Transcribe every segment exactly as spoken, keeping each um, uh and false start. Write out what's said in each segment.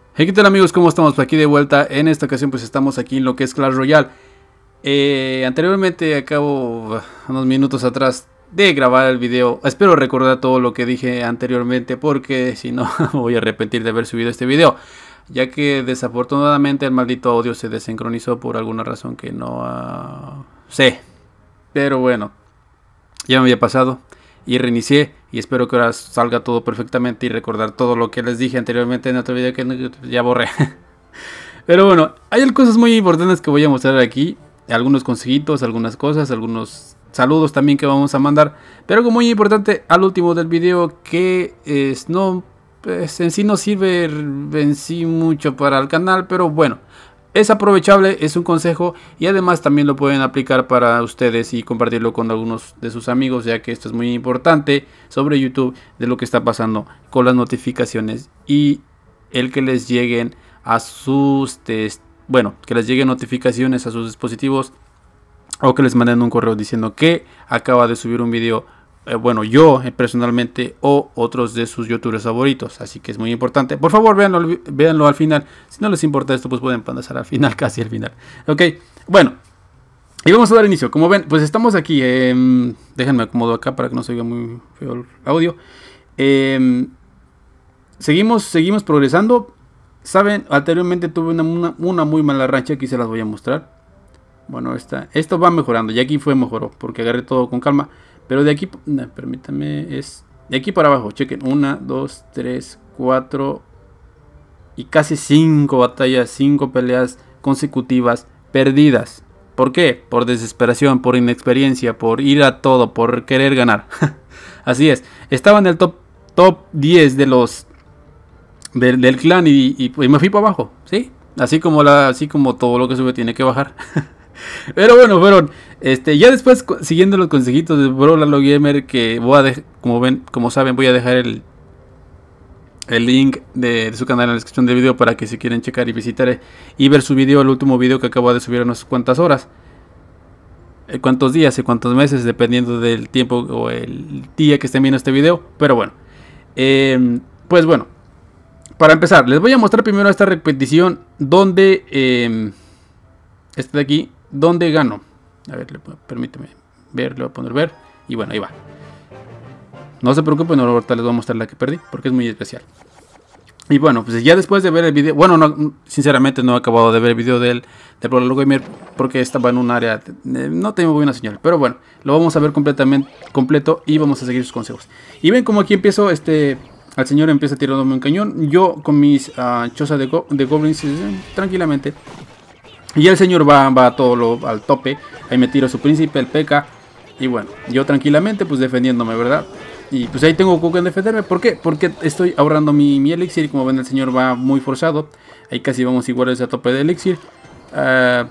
Hey, ¿qué tal amigos? ¿Cómo estamos? Pues aquí de vuelta. En esta ocasión pues estamos aquí en lo que es Clash Royale. eh, Anteriormente, acabo unos minutos atrás de grabar el video. Espero recordar todo lo que dije anteriormente, porque si no voy a arrepentir de haber subido este video, ya que desafortunadamente el maldito audio se desincronizó por alguna razón que no uh, sé. Pero bueno, ya me había pasado y reinicié, y espero que ahora salga todo perfectamente y recordar todo lo que les dije anteriormente en otro video que ya borré. Pero bueno, hay cosas muy importantes que voy a mostrar aquí, algunos consejitos, algunas cosas, algunos saludos también que vamos a mandar, pero algo muy importante al último del video que es, no, pues en sí no sirve en sí mucho para el canal, pero bueno, es aprovechable, es un consejo, y además también lo pueden aplicar para ustedes y compartirlo con algunos de sus amigos, ya que esto es muy importante sobre YouTube, de lo que está pasando con las notificaciones y el que les lleguen a sus test, bueno, que les lleguen notificaciones a sus dispositivos, o que les manden un correo diciendo que acaba de subir un video. Eh, bueno, yo eh, personalmente, o otros de sus youtubers favoritos. Así que es muy importante. Por favor, véanlo, véanlo al final. Si no les importa esto, pues pueden pasar al final, casi al final. Ok, bueno, y vamos a dar inicio. Como ven, pues estamos aquí. Eh, déjenme acomodo acá para que no se oiga muy feo el audio. Eh, seguimos, seguimos progresando. Saben, anteriormente tuve una, una, una muy mala racha. Aquí se las voy a mostrar. Bueno, esta, esto va mejorando. Y aquí fue mejoró, porque agarré todo con calma. Pero de aquí, no, permítanme, es de aquí para abajo, chequen, una, dos, tres, cuatro y casi cinco batallas, cinco peleas consecutivas perdidas. ¿Por qué? Por desesperación, por inexperiencia, por ir a todo, por querer ganar. Así es, estaba en el top, top diez de los de, del clan y, y, y me fui para abajo, ¿sí? Así como, la, así como todo lo que sube tiene que bajar. Pero bueno, fueron, este, ya después siguiendo los consejitos de Bro Lalo Gamer, que voy a dejar, como ven, como saben, voy a dejar el el link de, de su canal en la descripción del video, para que si quieren checar y visitar y ver su video, el último video que acabo de subir, unas cuantas horas, eh, cuántos días y cuántos meses, dependiendo del tiempo o el día que estén viendo este video. Pero bueno, eh, pues bueno, para empezar, les voy a mostrar primero esta repetición donde eh, este de aquí, donde gano. A ver, le, permíteme ver, le voy a poner ver. Y bueno, ahí va. No se preocupen, no, ahorita les voy a mostrar la que perdí, porque es muy especial. Y bueno, pues ya después de ver el video, bueno, no, sinceramente no he acabado de ver el video del de Bro Lalo Gamer, porque estaba en un área, de, no tengo buena señal. Pero bueno, lo vamos a ver completamente completo y vamos a seguir sus consejos. Y ven como aquí empiezo, este, al señor empieza tirándome un cañón. Yo con mis uh, chozas de, go, de goblins, eh, tranquilamente. Y el señor va, va a todo lo, al tope. Ahí me tiro su príncipe, el P K. Y bueno, yo tranquilamente pues defendiéndome, ¿verdad? Y pues ahí tengo con defenderme. ¿Por qué? Porque estoy ahorrando mi, mi elixir. Como ven, el señor va muy forzado. Ahí casi vamos iguales a tope de elixir. Uh,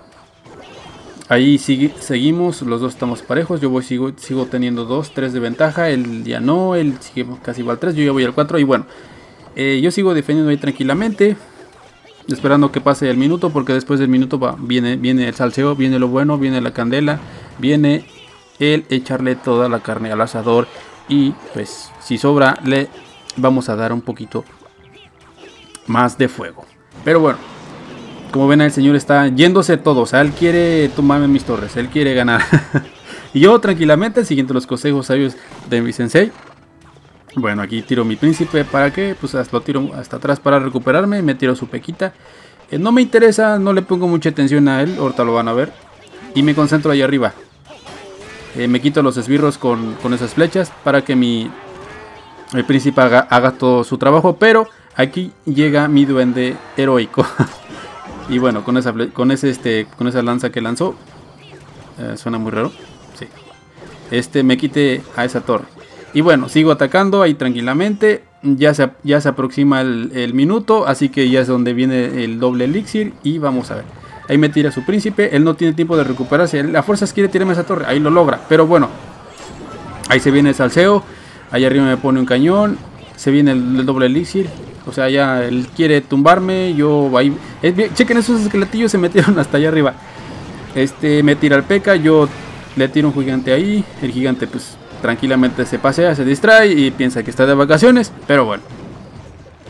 ahí sigue, seguimos, los dos estamos parejos. Yo voy, sigo, sigo teniendo dos, tres de ventaja. Él ya no, él sigue casi igual al tres. Yo ya voy al cuatro. Y bueno, eh, yo sigo defendiendo ahí tranquilamente, esperando que pase el minuto, porque después del minuto va, viene, viene el salseo, viene lo bueno, viene la candela, viene el echarle toda la carne al asador. Y pues si sobra, le vamos a dar un poquito más de fuego. Pero bueno, como ven, el señor está yéndose todo. O sea, él quiere tomarme mis torres, él quiere ganar. Y yo tranquilamente, siguiendo los consejos sabios de mi sensei. Bueno, aquí tiro mi príncipe. ¿Para qué? Pues lo tiro hasta atrás para recuperarme. Me tiro su pequita. Eh, no me interesa, no le pongo mucha atención a él. Ahorita lo van a ver. Y me concentro ahí arriba. Eh, me quito los esbirros con, con esas flechas, para que mi el príncipe haga, haga todo su trabajo. Pero aquí llega mi duende heroico. Y bueno, con esa, con ese, este, con esa lanza que lanzó. Eh, suena muy raro. Sí. Este me quite a esa torre. Y bueno, sigo atacando ahí tranquilamente. Ya se, ya se aproxima el, el minuto, así que ya es donde viene el doble elixir. Y vamos a ver. Ahí me tira su príncipe. Él no tiene tiempo de recuperarse. A fuerzas quiere tirarme esa torre. Ahí lo logra. Pero bueno, ahí se viene el salseo. Ahí arriba me pone un cañón. Se viene el, el doble elixir. O sea, ya él quiere tumbarme. Yo ahí... Es bien, chequen, esos esqueletillos se metieron hasta allá arriba. Este me tira el P K. Yo le tiro un gigante ahí. El gigante pues tranquilamente se pasea, se distrae y piensa que está de vacaciones. Pero bueno,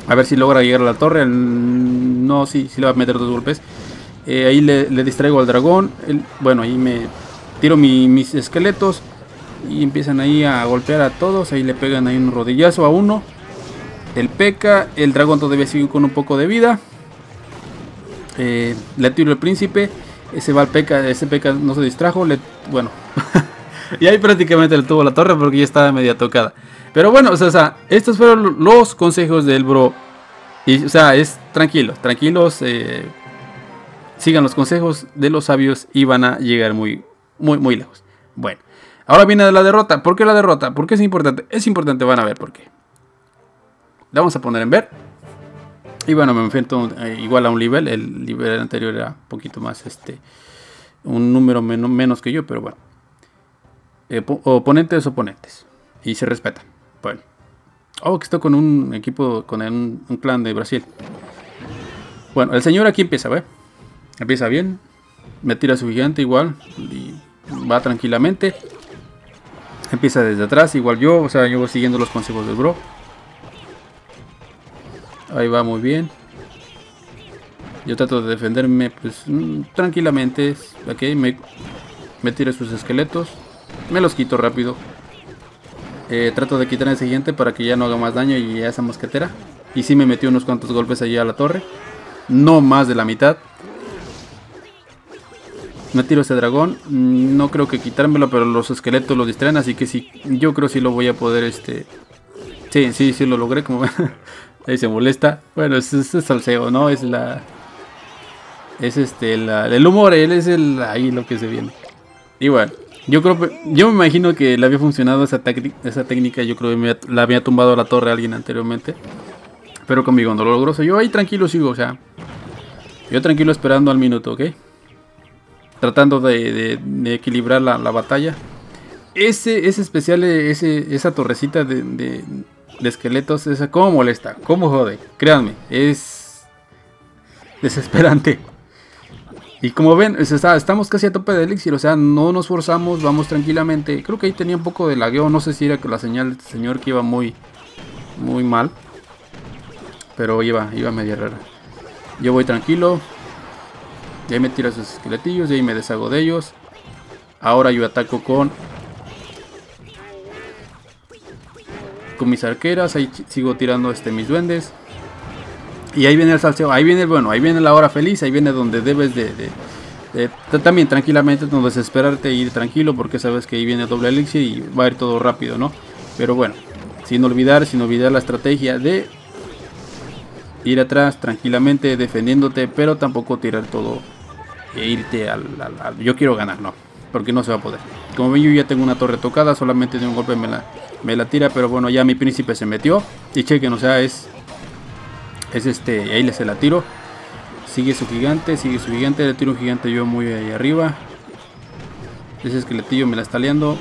A ver si logra llegar a la torre. No, sí, sí le va a meter dos golpes. Eh, ahí le, le distraigo al dragón. El, bueno, ahí me tiro mi, mis esqueletos. Y empiezan ahí a golpear a todos. Ahí le pegan ahí un rodillazo a uno. El P.E.K.K.A. El dragón todavía sigue con un poco de vida. Eh, le tiro el príncipe. Ese va al P E K K A. Ese P E K K A no se distrajo. Le, bueno. Y ahí prácticamente le tuvo la torre porque ya estaba media tocada. Pero bueno, o sea, o sea, estos fueron los consejos del bro. Y, o sea, es tranquilo, tranquilos. Eh, sigan los consejos de los sabios y van a llegar muy, muy, muy lejos. Bueno, ahora viene la derrota. ¿Por qué la derrota? ¿Por qué es importante? Es importante, van a ver por qué. La vamos a poner en ver. Y bueno, me enfrento eh, igual a un nivel. El nivel anterior era un poquito más, este, un número menos, menos que yo, pero bueno. Eh, oponentes, oponentes. Y se respetan. Bueno. Oh, que estoy con un equipo, con un, un clan de Brasil. Bueno, el señor aquí empieza, ¿ve? Empieza bien. Me tira su gigante igual. Y va tranquilamente. Empieza desde atrás, igual yo. O sea, yo voy siguiendo los consejos del bro. Ahí va muy bien. Yo trato de defenderme, pues, tranquilamente. Ok, me, me tira sus esqueletos. Me los quito rápido. Eh, trato de quitar ese gigante para que ya no haga más daño y a esa mosquetera. Y sí me metió unos cuantos golpes allí a la torre. No más de la mitad. Me tiro ese dragón. No creo que quitármelo, pero los esqueletos lo distraen. Así que sí, yo creo que sí lo voy a poder, este... Sí, sí, sí lo logré, como ven. Ahí se molesta. Bueno, es, es, es salseo, ¿no? Es la... Es este, la, el humor, él es el... Ahí lo que se viene. Y bueno, yo creo que... Yo me imagino que le había funcionado esa, esa técnica. Yo creo que me, la había tumbado a la torre a alguien anteriormente. Pero conmigo no lo logró. Yo ahí tranquilo sigo, o sea... Yo tranquilo esperando al minuto, ¿ok? Tratando de, de, de equilibrar la, la batalla. Ese, ese especial, ese, esa torrecita de, de, de esqueletos, esa cómo molesta, cómo jode. Créanme, es desesperante. Y como ven, está, estamos casi a tope de elixir, o sea, no nos forzamos, vamos tranquilamente. Creo que ahí tenía un poco de lagueo, no sé si era que la señal de este señor que iba muy, muy mal. Pero iba, iba media rara. Yo voy tranquilo. Y ahí me tira sus esqueletillos y ahí me deshago de ellos. Ahora yo ataco con... Con mis arqueras, ahí sigo tirando este, mis duendes. Y ahí viene el salseo, ahí viene, bueno, ahí viene la hora feliz, ahí viene donde debes de, de, de, de también tranquilamente, no desesperarte, ir tranquilo, porque sabes que ahí viene doble elixir y va a ir todo rápido, ¿no? Pero bueno, sin olvidar, sin olvidar la estrategia de ir atrás tranquilamente, defendiéndote, pero tampoco tirar todo e irte al, al, al yo quiero ganar, no, porque no se va a poder. Como ven, yo ya tengo una torre tocada, solamente de un golpe me la, me la tira, pero bueno, ya mi príncipe se metió. Y chequen, o sea, es... Es este, ahí le se la tiro. Sigue su gigante, sigue su gigante. Le tiro un gigante yo muy ahí arriba. Ese esqueletillo me la está liando.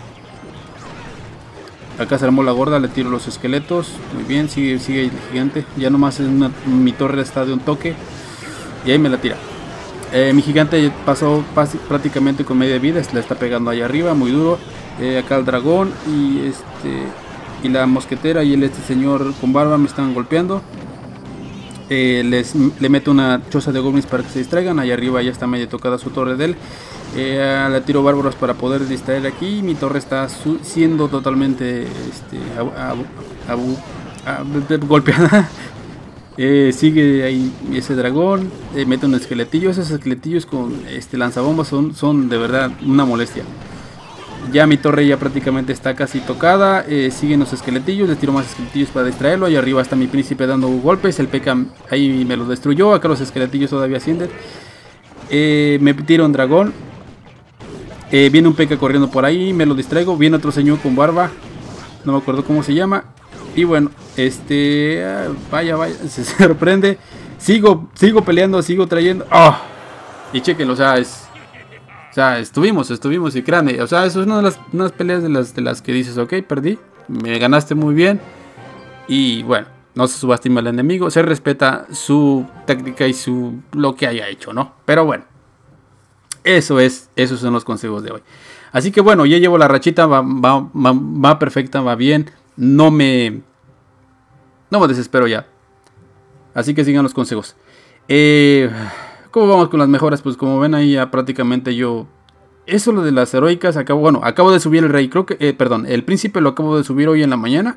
Acá se armó la gorda, le tiro los esqueletos. Muy bien, sigue, sigue el gigante. Ya nomás es una, mi torre está de un toque. Y ahí me la tira. Eh, mi gigante pasó pas, prácticamente con media vida. Le está pegando ahí arriba, muy duro. Eh, acá el dragón y este y la mosquetera y el este señor con barba me están golpeando. Eh, les, le meto una choza de goblins para que se distraigan. Allá arriba ya está medio tocada su torre de él. Eh, le tiro bárbaros para poder distraer aquí. Mi torre está su, siendo totalmente este, abu, abu, abu, golpeada. eh, sigue ahí ese dragón. Eh, mete un esqueletillo. Esos esqueletillos con este lanzabombas son, son de verdad una molestia. Ya mi torre ya prácticamente está casi tocada. Eh, siguen los esqueletillos. Les tiro más esqueletillos para distraerlo. Ahí arriba está mi príncipe dando golpes. El P E K K A ahí me lo destruyó. Acá los esqueletillos todavía ascienden. Eh, me tiro un dragón. Eh, viene un P E K K A corriendo por ahí. Me lo distraigo. Viene otro señor con barba. No me acuerdo cómo se llama. Y bueno, este... Vaya, vaya. Se sorprende. Sigo, sigo peleando. Sigo trayendo. ¡Oh! Y chequenlo, o sea, es... O sea, estuvimos, estuvimos y créanme, o sea, eso es una de las unas peleas de las, de las que dices, ok, perdí, me ganaste muy bien. Y bueno, no se subestima al enemigo, se respeta su táctica y su lo que haya hecho, ¿no? Pero bueno, eso es, esos son los consejos de hoy. Así que bueno, ya llevo la rachita, va, va, va, va perfecta, va bien, no me, no me desespero ya. Así que sigan los consejos. Eh, ¿Cómo vamos con las mejoras? Pues como ven ahí ya prácticamente yo... Eso lo de las heroicas, acabo, bueno, acabo de subir el rey, creo que, eh, perdón, el príncipe lo acabo de subir hoy en la mañana.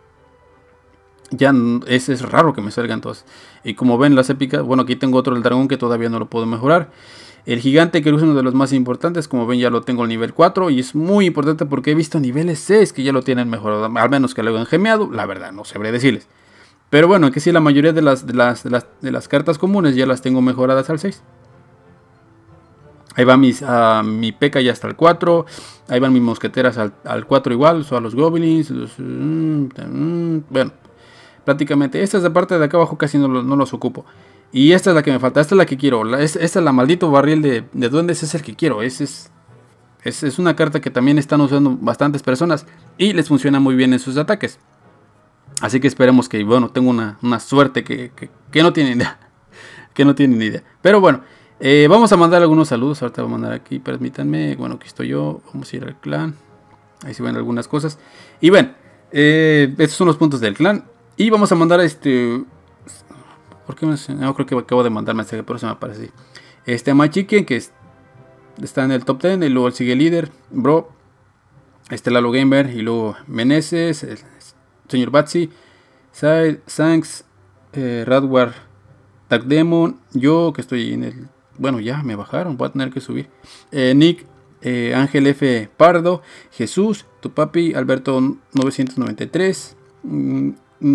Ya es, es raro que me salgan todas. Y como ven las épicas, bueno, aquí tengo otro del dragón que todavía no lo puedo mejorar. El gigante, que es uno de los más importantes, como ven ya lo tengo al nivel cuatro. Y es muy importante porque he visto niveles seis que ya lo tienen mejorado. Al menos que lo hayan gemeado, la verdad, no sabré decirles. Pero bueno, que sí, la mayoría de las, de las, de las, de las cartas comunes ya las tengo mejoradas al seis. Ahí va mis, uh, mi P.E.K.K.A ya hasta el cuatro. Ahí van mis mosqueteras al, al cuatro igual. O sea, los goblins. Los, mm, mm, bueno, prácticamente. Esta es la parte de acá abajo, casi no, no los ocupo. Y esta es la que me falta. Esta es la que quiero. La, es, esta es la maldito barril de, de duendes. Es el que quiero. Es, es, es, es una carta que también están usando bastantes personas. Y les funciona muy bien en sus ataques. Así que esperemos que, bueno, tengo una, una suerte que, que, que no tienen idea. Que no tienen idea. Pero bueno. Eh, vamos a mandar algunos saludos. Ahorita voy a mandar aquí, permítanme. Bueno, aquí estoy yo. Vamos a ir al clan. Ahí se ven algunas cosas. Y ven, eh, estos son los puntos del clan. Y vamos a mandar este. ¿Por qué me.? No, creo que acabo de mandar mensaje, por eso me aparece así. Este My Chicken, que es, está en el top diez. Y luego sigue el líder, Bro. Este Lalo Gamer. Y luego Meneses, el señor Batsy, Sanks, eh, Radwar, Tag Demon. Yo que estoy en el. Bueno, ya me bajaron, voy a tener que subir. Eh, Nick, eh, Ángel F. Pardo, Jesús, tu papi, Alberto novecientos noventa y tres, mm,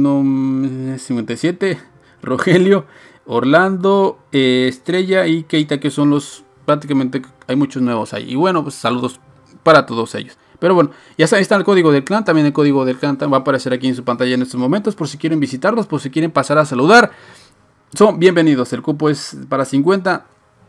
no, cincuenta y siete, Rogelio, Orlando, eh, Estrella y Keita, que son los, prácticamente hay muchos nuevos ahí. Y bueno, pues saludos para todos ellos. Pero bueno, ya está, está el código del clan, también el código del clan va a aparecer aquí en su pantalla en estos momentos, por si quieren visitarlos, por si quieren pasar a saludar. Son bienvenidos, el cupo es para cincuenta.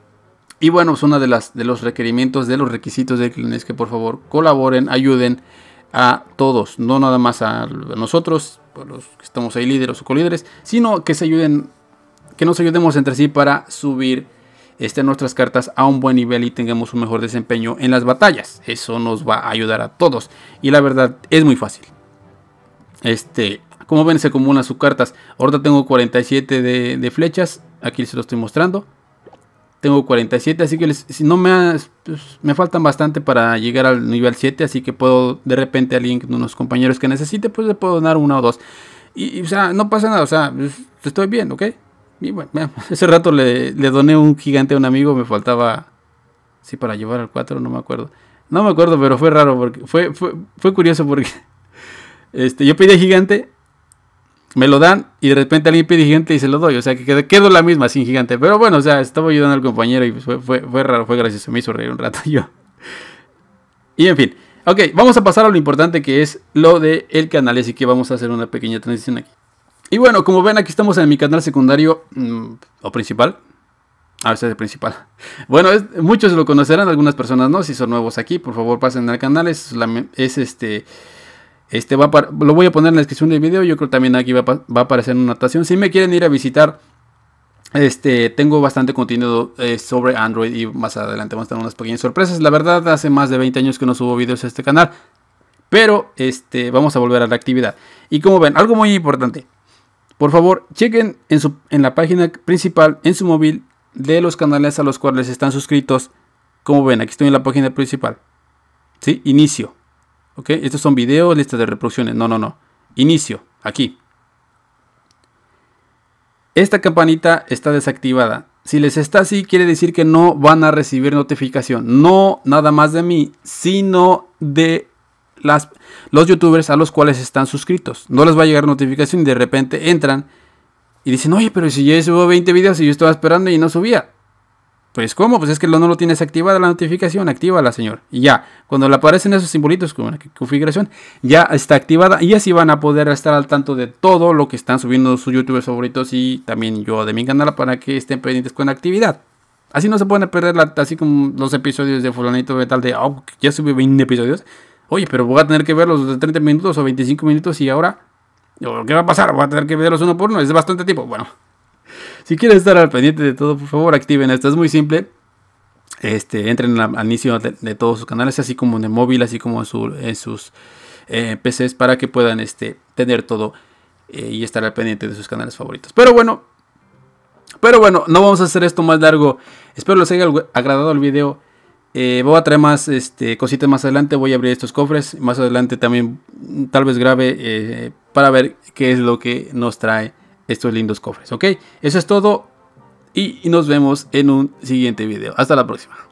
Y bueno, es uno de, las, de los requerimientos, de los requisitos del clan es que por favor colaboren, ayuden a todos. No nada más a nosotros, por los que estamos ahí líderes o colíderes, sino que se ayuden, que nos ayudemos entre sí para subir este, nuestras cartas a un buen nivel y tengamos un mejor desempeño en las batallas. Eso nos va a ayudar a todos. Y la verdad es muy fácil. Este... Como ven, se acumulan sus cartas. Ahorita tengo cuarenta y siete de, de flechas. Aquí se lo estoy mostrando. Tengo cuarenta y siete. Así que les, si no me, pues, me faltan bastante para llegar al nivel siete. Así que puedo de repente a alguien, unos compañeros que necesite, pues le puedo dar una o dos. Y, y o sea, no pasa nada. O sea, pues, estoy bien, ¿ok? Y bueno, ese rato le, le doné un gigante a un amigo. Me faltaba, sí, para llevar al cuatro, no me acuerdo. No me acuerdo, pero fue raro. porque Fue, fue, fue curioso porque este, yo pedí gigante. Me lo dan y de repente alguien pide gigante y se lo doy. O sea que quedo, quedo la misma sin gigante. Pero bueno, o sea, estaba ayudando al compañero y fue, fue, fue raro, fue gracioso. Me hizo reír un rato yo. Y en fin. Ok, vamos a pasar a lo importante que es lo del canal. Así que vamos a hacer una pequeña transición aquí. Y bueno, como ven, aquí estamos en mi canal secundario mmm, o principal. A ver si es el principal. Bueno, es, muchos lo conocerán, algunas personas no. Si son nuevos aquí, por favor pasen al canal. Es, la, es este... Este va para, lo voy a poner en la descripción del video. Yo creo que también aquí va, va a aparecer una anotación. Si me quieren ir a visitar, este, tengo bastante contenido eh, sobre Android. Y más adelante vamos a tener unas pequeñas sorpresas. La verdad, hace más de veinte años que no subo videos a este canal. Pero este, vamos a volver a la actividad. Y como ven, algo muy importante. Por favor, chequen en, su, en la página principal, en su móvil, de los canales a los cuales están suscritos. Como ven, aquí estoy en la página principal. ¿Sí? Inicio. Ok, estos son videos, lista de reproducciones. No, no, no. Inicio, aquí. Esta campanita está desactivada. Si les está así, quiere decir que no van a recibir notificación. No nada más de mí, sino de las, los youtubers a los cuales están suscritos. No les va a llegar notificación y de repente entran y dicen, oye, pero si yo subo veinte videos y yo estaba esperando y no subía. Pues ¿cómo? Pues es que no lo tienes activada la notificación, actívala, señor. Y ya, cuando le aparecen esos simbolitos con la configuración, ya está activada y así van a poder estar al tanto de todo lo que están subiendo sus youtubers favoritos y también yo de mi canal para que estén pendientes con la actividad. Así no se pueden perder, la, así como los episodios de fulanito de tal de, oh, ya subí veinte episodios. Oye, pero voy a tener que verlos de treinta minutos o veinticinco minutos y ahora, ¿qué va a pasar? Voy a tener que verlos uno por uno, es bastante tiempo. Bueno. Si quieren estar al pendiente de todo, por favor activen esto, es muy simple. Este, entren al, al inicio de, de todos sus canales, así como en el móvil, así como en, su, en sus eh, P Cs, para que puedan este, tener todo eh, y estar al pendiente de sus canales favoritos. Pero bueno, Pero bueno, no vamos a hacer esto más largo. Espero les haya agradado el video. Eh, voy a traer más este, cositas más adelante. Voy a abrir estos cofres. Más adelante también tal vez grabe eh, para ver qué es lo que nos trae estos lindos cofres. Ok, eso es todo. Y, y nos vemos en un siguiente video. Hasta la próxima.